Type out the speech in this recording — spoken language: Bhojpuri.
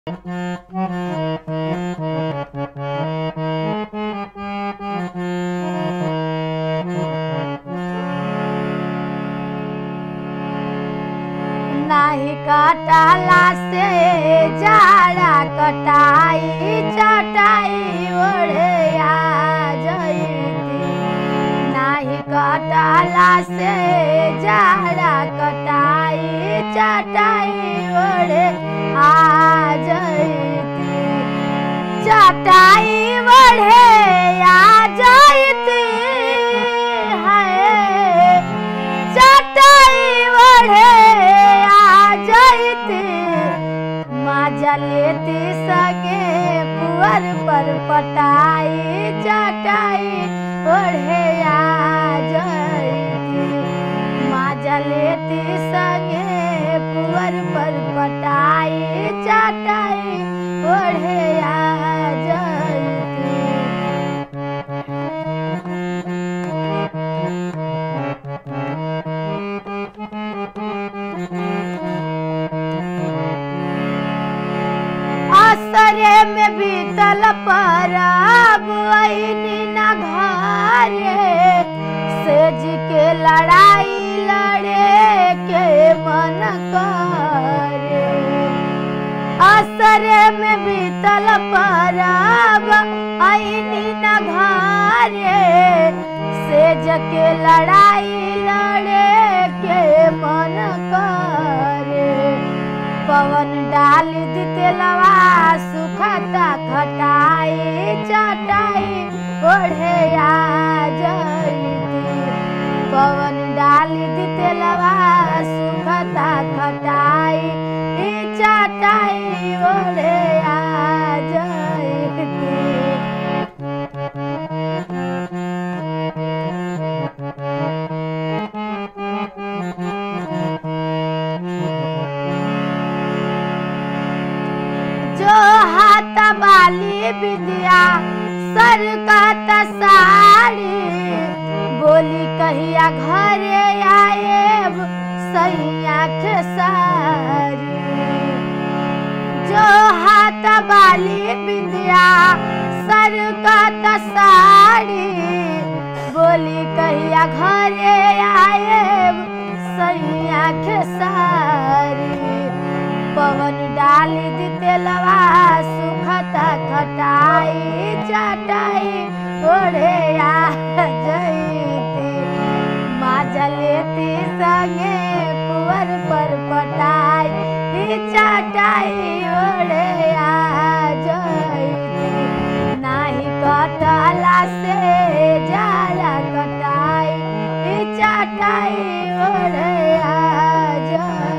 नाही कटाला से जाड़ा कटाई चटाई ओढ़े आ जईती। नाही कटाला से जाड़ा कटाई चटाई ओढ़े आ जईती। चटाई ओढ़े आ जईती है चटाई ओढ़े मजा लेती सगे पुअर पर पटाई चटाई ओढ़े आ जईती। मजा लेती सगे पुअर पर पटाई चटाई ओढ़े आ जईती। असरे में बीतल परब अइनी ना घरे। सेज के लड़ाई लड़े के मन करे। असरे में बीतल परब अइनी ना घरे। सेज के लड़ाई लड़े के मन करे। पवन डाल दितेलवा सुखता खटाई चटाई ओढ़े आ जईती। पवन डाल दितेलवा सुखता खटाई चटाई ओढ़े आ जईती। जो हाथ बाली विद्या सर का साड़ी। बोली कहिया घरे आएब सैया खेसारी। जो हाथ बाली विद्या सर का साड़ी। बोली कहिया घरे आएब सैया खेसारी। पवन डाल दितेलवा सुखता खटाई चटाई ओढ़े आ जईती। मजा लेती संगे पुअर पर पटाई चटाई ओढ़े आ जईती। नाही कटला से जाड़ा कटाई चटाई ओढ़े आ जईती।